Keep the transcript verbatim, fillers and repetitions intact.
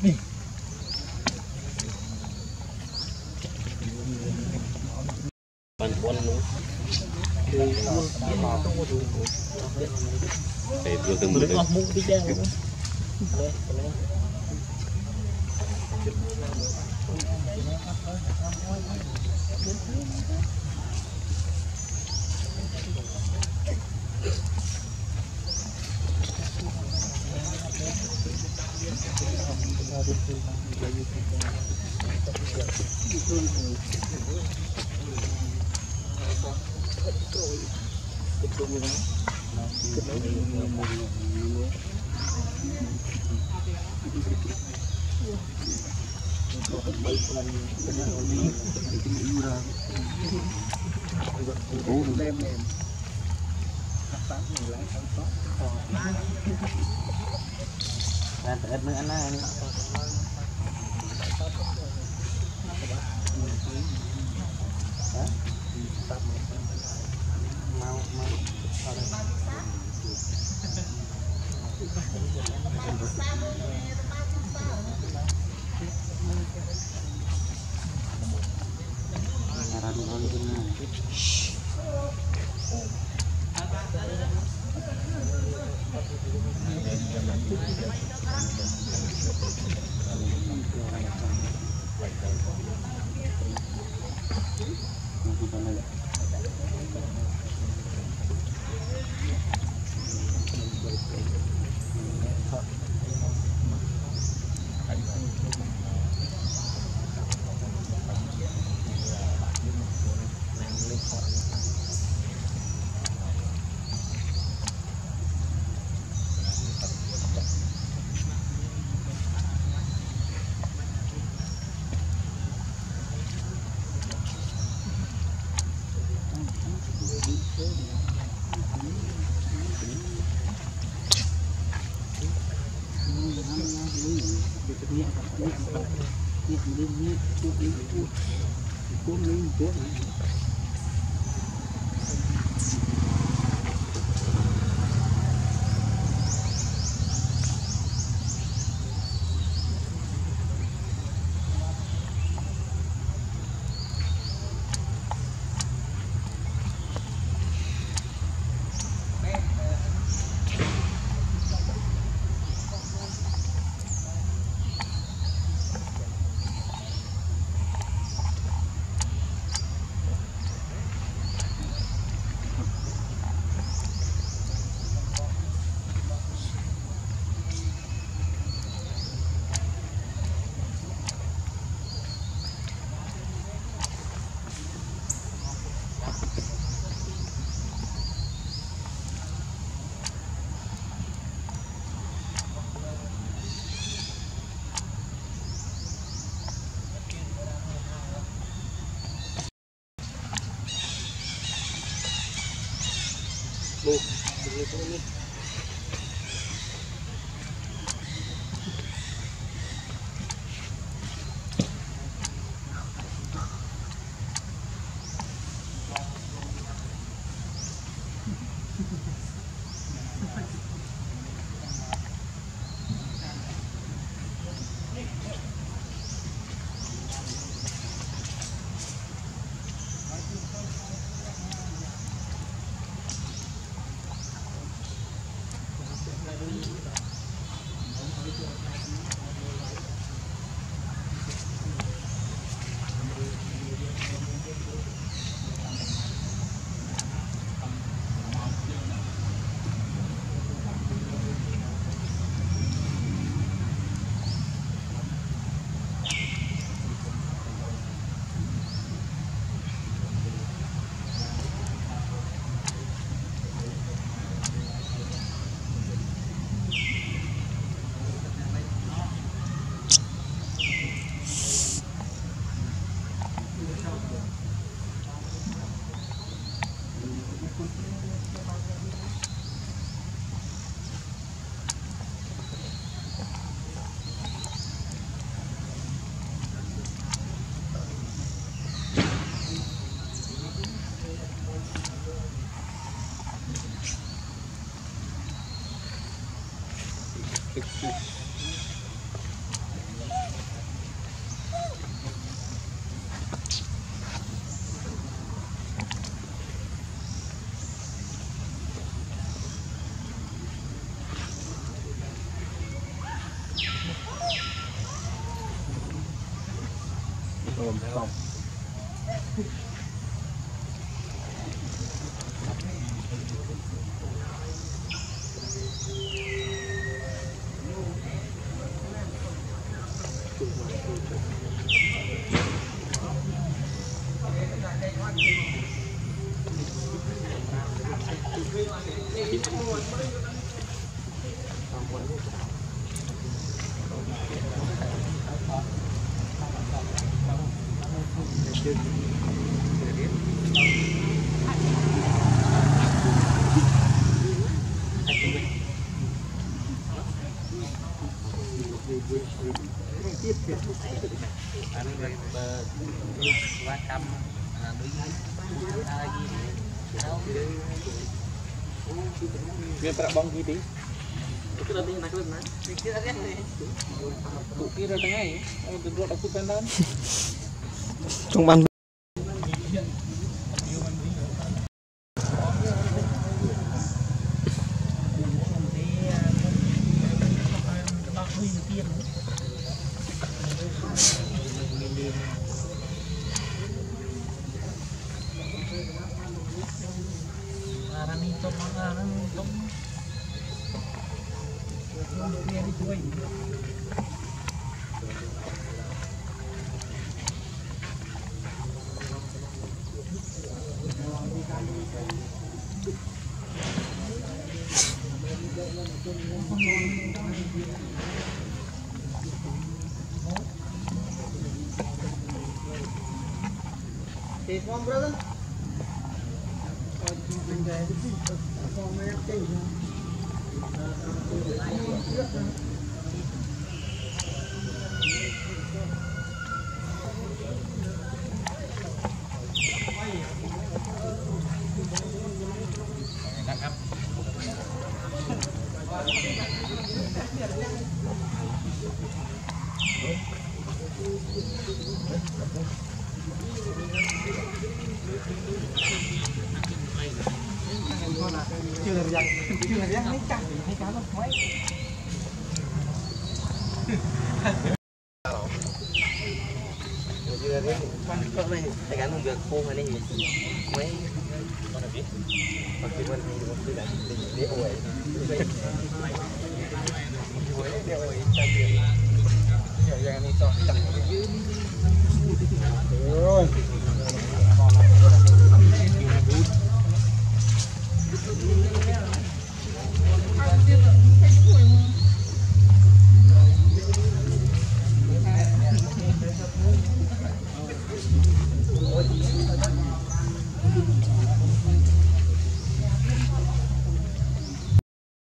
Bạn con nó để vừa từng bữa mũ đi ra Làm ít nữa anh ơi. Mau mau vào đây. Saran orang punya. Bu, ini pun ini. ôm xong Biar tak bong gini. Itu nanti nak mana? Pikir aja ni. Pikir ada tengah ni. Oh, duduk aku pendan. Trong ban. Take one, brother. Chưa được rằng chưa được rằng mấy cá mấy cá nó mấy chưa đấy con này cái cá không được khô này này mấy con nào biết còn cái con này con cứ đặt để để ổi để ổi cho tiền giờ rằng này to chặt dưới